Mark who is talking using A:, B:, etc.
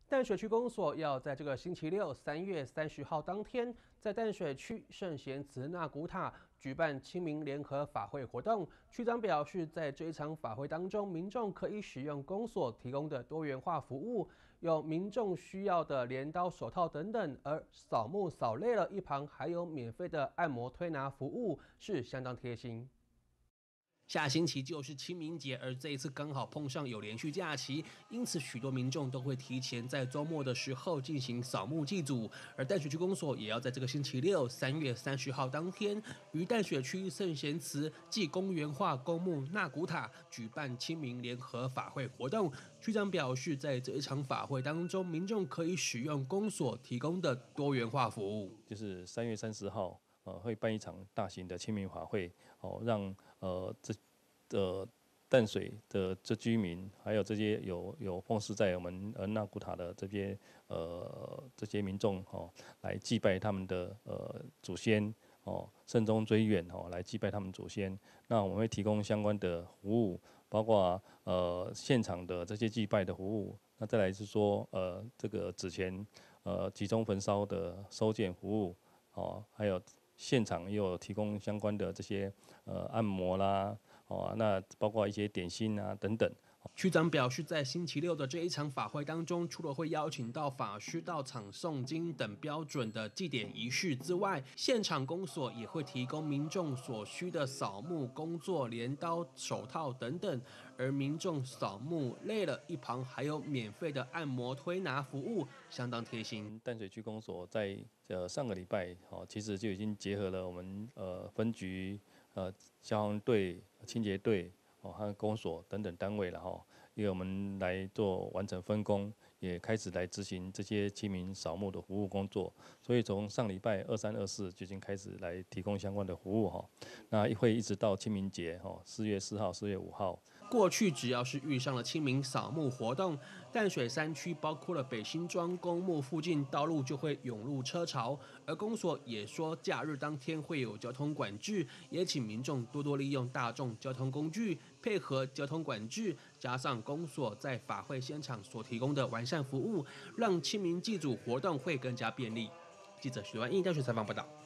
A: 淡水区公所要在这个星期六3月30号当天，在淡水区圣贤祠纳古塔举办清明联合法会活动。区长表示，在这一场法会当中，民众可以使用公所提供的多元化服务，有民众需要的镰刀、手套等等，而扫墓扫累了，一旁还有免费的按摩推拿服务，是相当贴心。下星期就是清明节，而这一次刚好碰上有连续假期，因此许多民众都会提前在周末的时候进行扫墓祭祖。而淡水区公所也要在这个星期六3月30号当天，于淡水区圣贤祠暨公园化公墓纳古塔举办清明联合法会活动。区长表示，在这一场法会当中，民众可以使用公所提供的多元化服务，
B: 就是3月30号。会办一场大型的清明法会，让淡水的这居民，还有这些有奉祀在我们纳古塔的这些民众来祭拜他们的祖先慎终追远来祭拜他们祖先。那我们会提供相关的服务，包括现场的这些祭拜的服务。那再来是说这个纸钱集中焚烧的收件服务还有。现场也有提供相关的这些按摩啦，那包括一些点心啊等等。
A: 区长表示，在星期六的这一场法会当中，除了会邀请到法师到场诵经等标准的祭典仪式之外，现场公所也会提供民众所需的扫墓工作、镰刀、手套等等。而民众扫墓累了，一旁还有免费的按摩推拿服务，相当贴心。
B: 淡水区公所在上个礼拜其实就已经结合了我们分局、消防队、清洁队。还有公所等等单位了因为我们来做完成分工，也开始来执行这些清明扫墓的服务工作。所以从上礼拜23、24就已经开始来提供相关的服务那会一直到清明节4月4号、4月5号。
A: 过去只要是遇上了清明扫墓活动，淡水山区包括了北新庄公墓附近道路就会涌入车潮，而公所也说假日当天会有交通管制，也请民众多多利用大众交通工具，配合交通管制，加上公所在法会现场所提供的完善服务，让清明祭祖活动会更加便利。记者许万应淡水采访报道。